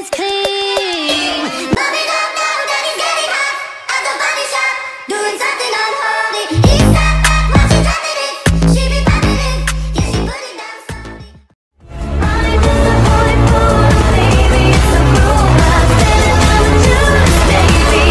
it's clean. Bumming up now that he's getting hot at the body shop, doing something unholy. He's not back while she's dropping it. She be popping it, yeah, she put it down slowly. I'm just a boy full of baby, it's a groove. I'm standing up to this baby.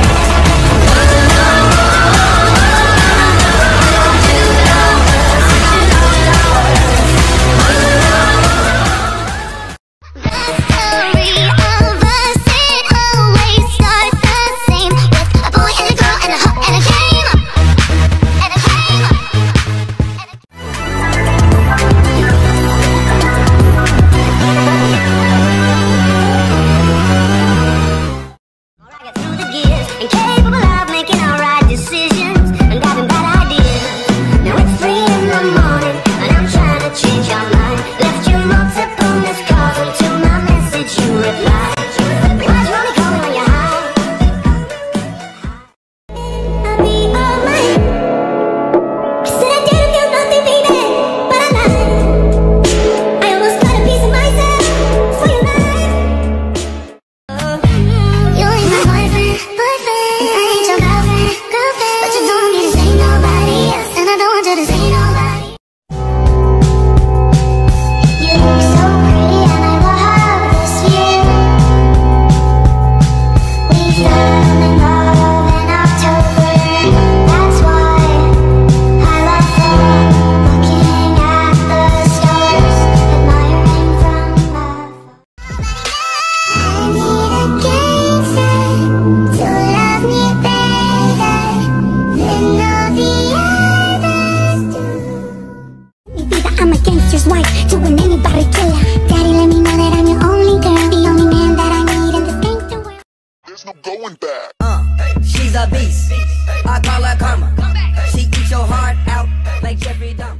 I'm a gangster's wife to an anybody killer. Daddy, let me know that I'm your only girl, the only man that I need in this gangster world. There's no going back. She's a beast. I call her karma. She eats your heart out like Jeffrey Dahmer.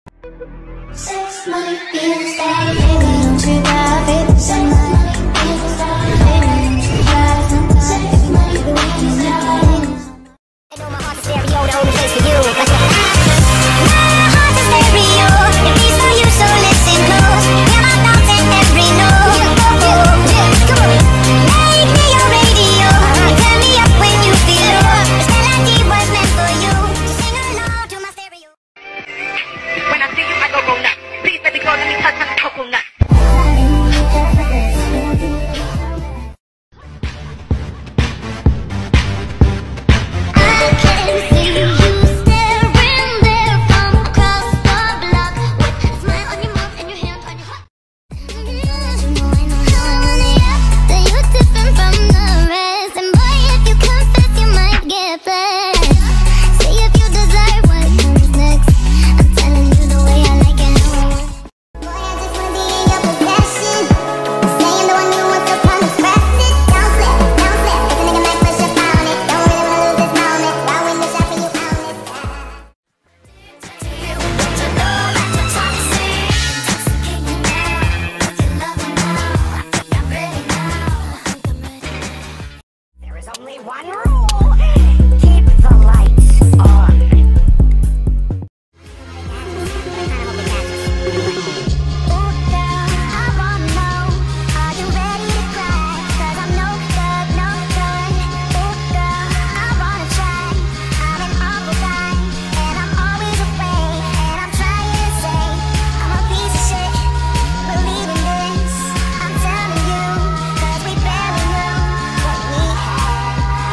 Sex, money, bills, daddy, baby, don't you drive it. Sex, money, bills, daddy, baby, don't you drive it. Sex, money, bills, daddy. I know my heart's a stereo, the only place for you. My heart's a stereo, it beats for you, so listen close. Hear my thoughts in every note. Come on, make me your radio, and turn me up when you feel low. This melody was meant for you, so sing along to my stereo. When I see you, I go nuts. Please, baby girl, let me touch on the coconut. Only one rule, keep the lights on. Oh girl, I wanna know, are you ready to cry? 'Cause I'm no good, no good. Oh girl, I wanna try, I'm an awful guy, and I'm always away, and I'm trying to say, I'm a piece of shit, believe in this, I'm telling you, 'cause we barely knew what we had.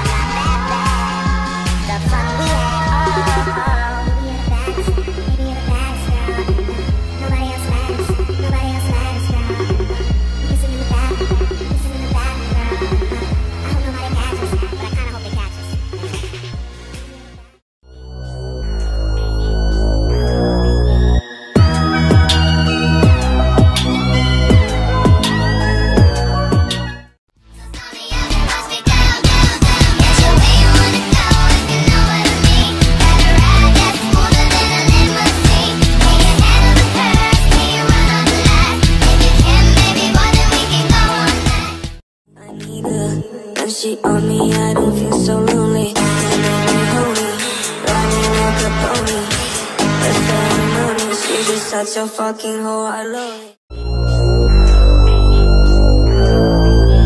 The fun we had, maybe you're the baddest, maybe you're the baddest girl. Nobody else matters, nobody else matters, girl. Kissing in the bathroom, girl. I hope nobody catches, but I kinda hope they catch us. She on me, I don't feel so lonely. You make me holy, riding like a pony. The ceremonies, you just such a fucking hoe, I love it.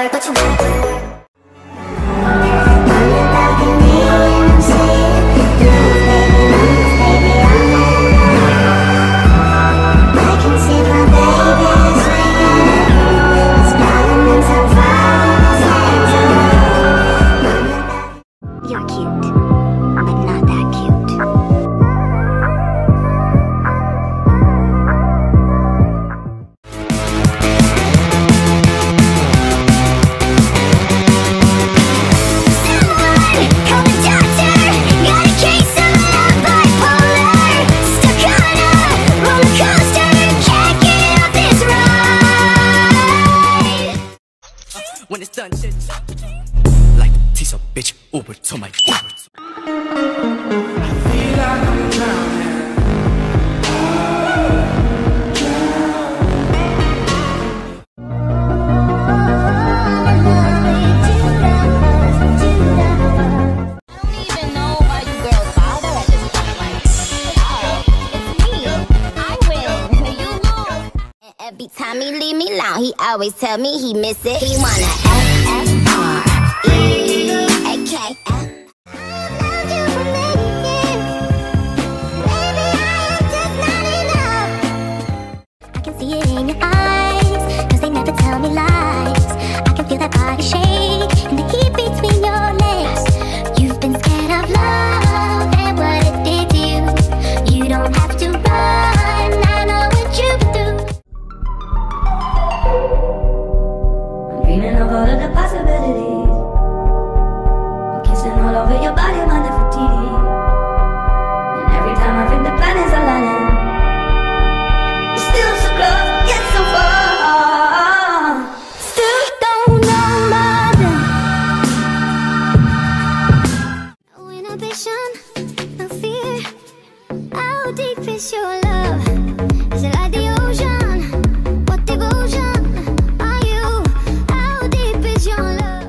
work, but you wanna put in work. You're cute, but not that cute. Someone call the doctor. Got a case of bipolar. Stuck on a roller coaster. Can't get off this ride. When it's done, shit. Like tease a bitch over to my Uber. Every time he leave me alone, he always tell me he miss it. He wanna F-F-R-E-A-K. I can see it in your eyes, 'cause they never tell me lies. I can feel that body shake and the heat between your legs. You've been scared of love and what it did to you. You don't have to run, I know what you do. I'm dreaming of all of the possibilities. I'm kissing all over your body, my Nefertiti. And every time I think the planets are aligning, it's still so close, yet so far. Still don't know my name. No inhibition, no fear. How deep is your love? Is it like the ocean? What devotion are you? How deep is your love?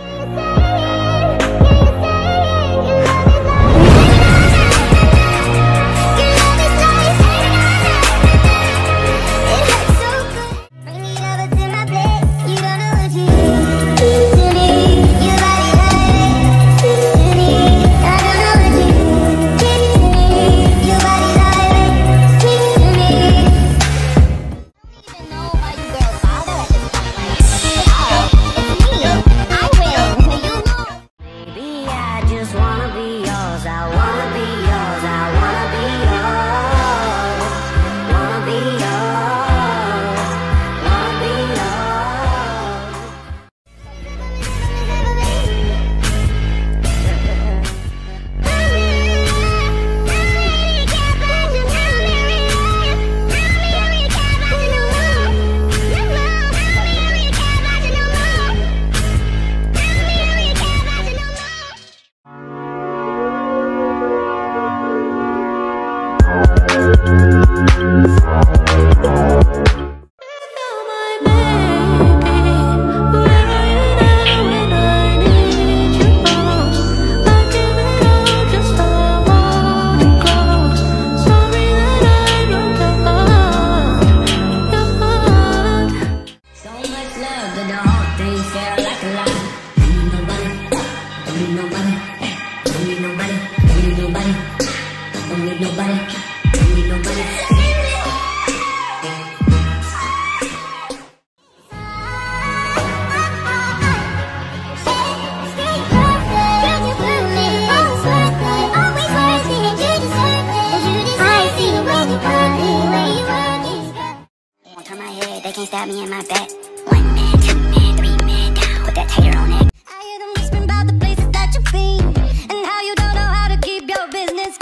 They can't stab me in my back. 1 man, 2 man, 3 man down. Put that tater on it. I hear them whispering about the places that you've been and how you don't know how to keep your business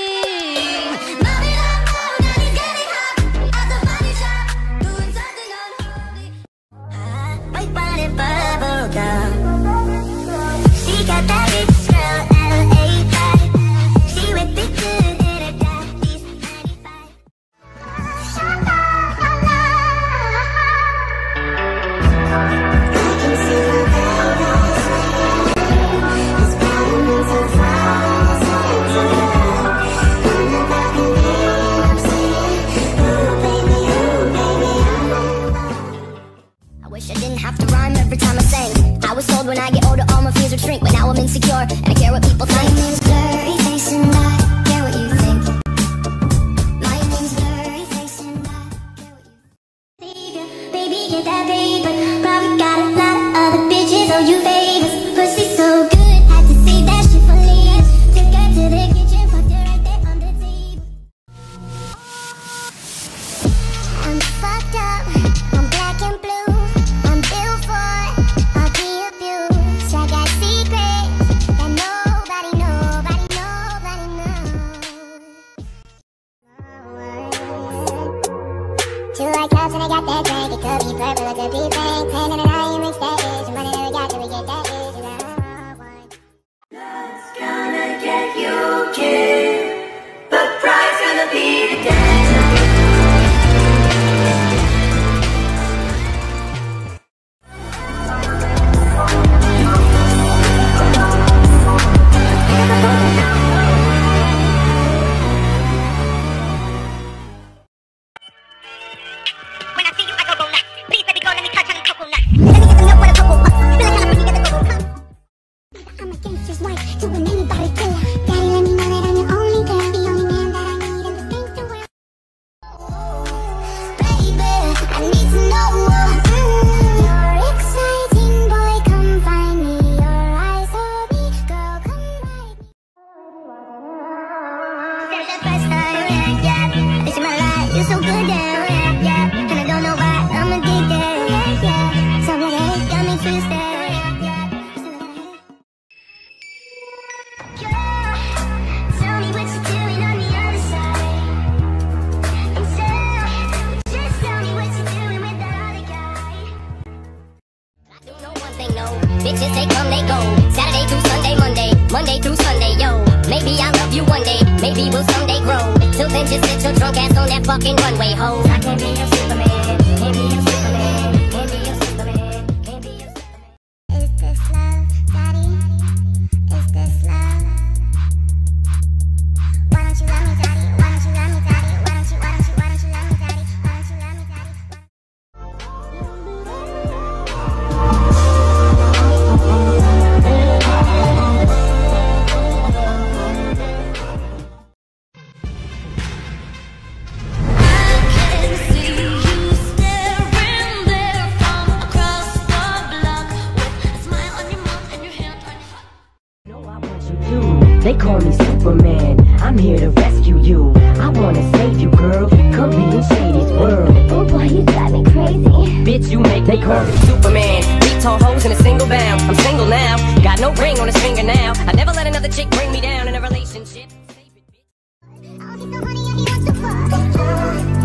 clean. Mommy, don't know that it's getting hot at the body shop, doing something unholy. White wine and bubble gum. She got that rich girl LA vibe. She with the good in her daddy's 95. rhyme every time I sang. I was told when I get older all my fears would shrink, but now I'm insecure and I care what people think. My name's Blurry Face and I care what you think. My name's Blurry Face and I care what you think. Baby, get that paper. Probably got a lot of other bitches on you favors. Pussy so good, had to save that shit for later. Took her to the kitchen, fucked her right there on the table. I'm fucked up, I'm black and blue. I'm built for all the abuse. I got secrets that nobody knows. Two white cups and I got that drink. It could be purple, it could be pink. Claiming that I ain't rich, that is. Money that we got till we get that is. And I want. Love's gonna get you killed. The price gonna be the death. When I see you, I go nuts. Please, baby girl, let me touch on the coconut. Let me get some milk with a cocoa puff. Feel like I'm putting together cocoa puff. I'm a gangster's wife, doing anybody killer. Daddy, let me know that I'm your only girl, the only man that I need in this gangster world. Baby, I need to know. You're exciting, boy, come find me. Your eyes hold me, girl, come ride me. Since the first time, yeah, this is my life, you're so good, yeah, and I don't know why I'm addicted, yeah. So like, hey, got me twisted. Tell me what you're doing on the other side. And just tell me what you're doing with that other guy. I do know one thing, no. Bitches, they come, they go. Saturday through Sunday, Monday through Sunday, yo. Maybe I'll love you one day, maybe we'll someday grow. Till then, just sit your drunk ass on that fucking runway, ho. I can't be your Superman, can't be your Superman, can't be your Superman, can't be your Superman. Is this love, daddy? Is this love? Why don't you love me, daddy? Why don't you love me, daddy? Why don't you love me, daddy? Why don't you love me, daddy? They call me Superman, I'm here to rescue you. I wanna save you, girl, come be in Shady's world. Oh boy, you drive me crazy. Bitch, you make me call me Superman. 3 tall hoes in a single bound. I'm single now, got no ring on his finger now. I never let another chick bring me down in a relationship. Oh, he's so honey, yeah, he wants to fuck.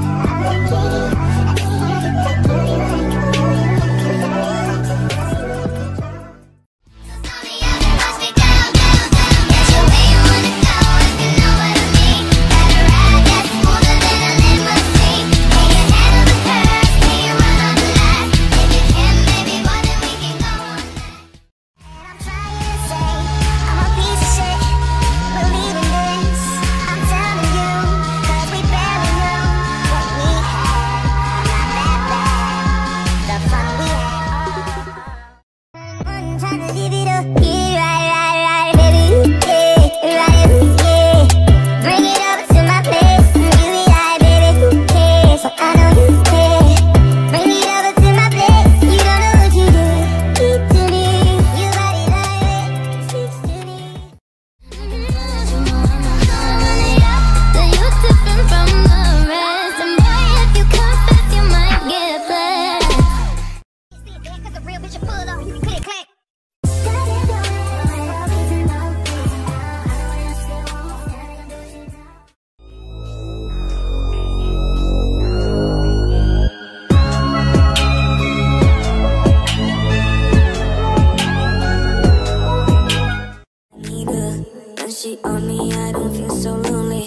She on me, I don't feel so lonely.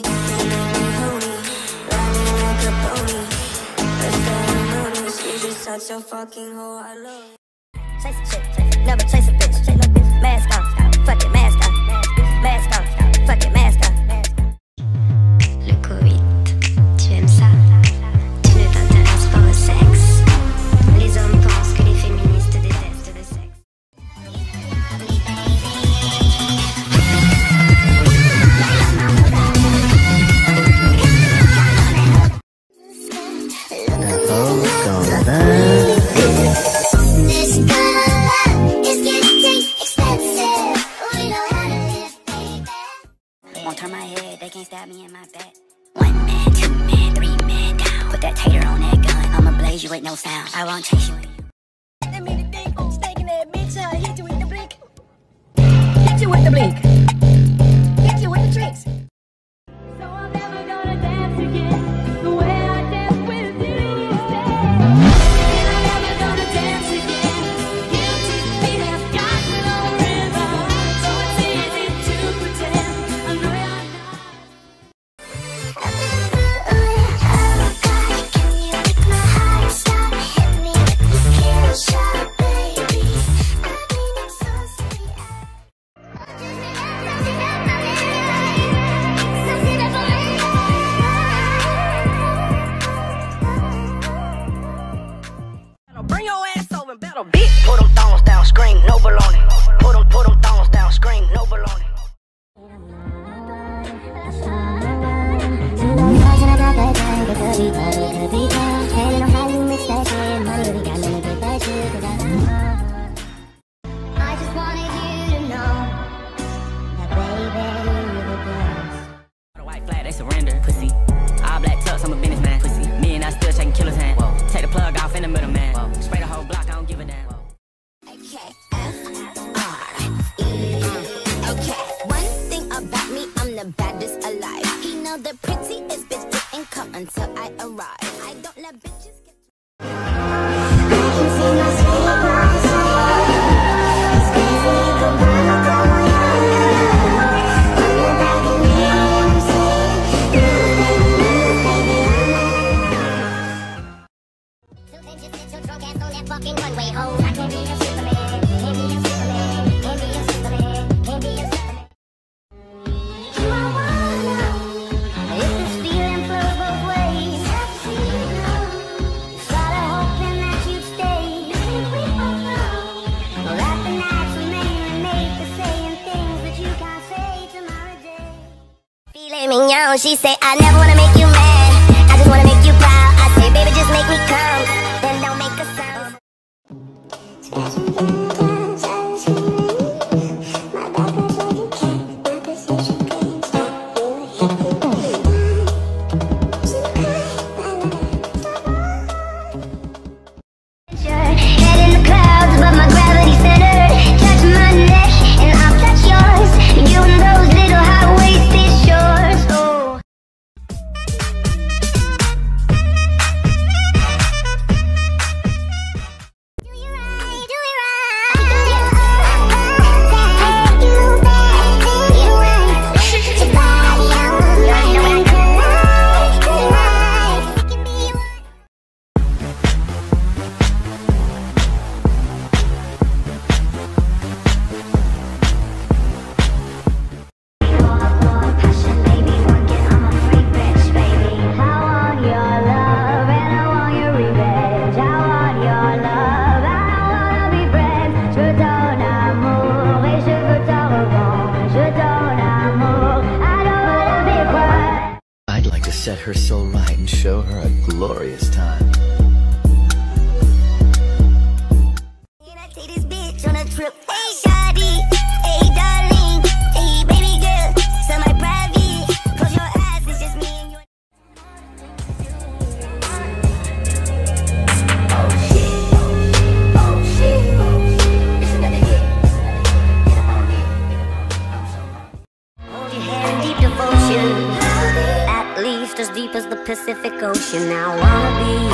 Riding like a pony. First ceremony, she's just such a fucking hoe. I love it. Chase a chick, never chase a bitch. Chase a bitch, mask on, fuck it, mask on, mask on, fuck it, mask on. Le Covid, tu aimes ça? Tu ne t'intéresses pas au sexe? Les hommes pensent que les féministes I won't chase you. That mean the thing, steak in that bitch, I hit you with the blink. Hit you with the blink. Hit you with the tricks. So I'm never gonna dance again the way I danced with you. I'm never gonna dance again. Guilty feet have got no rhythm, so it's easy to pretend I know you're not. Can you make my heart stop? Hit me with this kill shot, baby. I mean, it's so sweet. Bring your ass over and battle, bitch. Put them thongs down, scream, no baloney. Put them thongs down, scream, no baloney. I just wanted you to know that baby, you're the best. A white flag, they surrender. Pussy. All black tux, I'm a businessman. Pussy. Me and I still shaking killer's hand. Whoa. Take the plug off in the middle, man. Whoa. Spray the whole block, I don't give a damn. Okay, okay, one thing about me, I'm the baddest alive. He know the prettiest bitch didn't come until I arrive. I don't let bitches get I can see my sweet it's crazy, come on, I'm the back of me, I'm saying, so then just sit your drunk ass on that fucking runway, ho. I can't be a Superman, can't be a Superman, can't be a Superman, can't be a Superman. You are one now. If this feeling flows both ways, gotta hoping that you stay. That the nights we mainly make for saying things that you can't say tomorrow day. Filet mignon, she say, I never wanna make you mad, I just wanna make you proud. I say, baby, just make me come, then don't make a sound. Head in the clouds above my gravity center. Touch my neck and I'll touch yours. You and those little high-waisted shorts. Oh. Do you right? Do it right? Do you back? Do you right? Your body on mine. Do it right? It can be one. Passion, baby, working, I'm a freak bitch, baby. I want your love and I want your revenge. I want your love and I wanna be friends. Je donne amour et je veux ta revanche. Je donne amour, I don't wanna be friends. I'd like to set her soul right and show her a glorious time. And I take this bitch on a trip. Hey, shawty, hey, darling, hey, baby girl, semi-private. Close your eyes, it's just me and you. Oh shit, oh shit, it's another hit. Hold your hand in deep devotion, at least as deep as the Pacific Ocean. I wanna be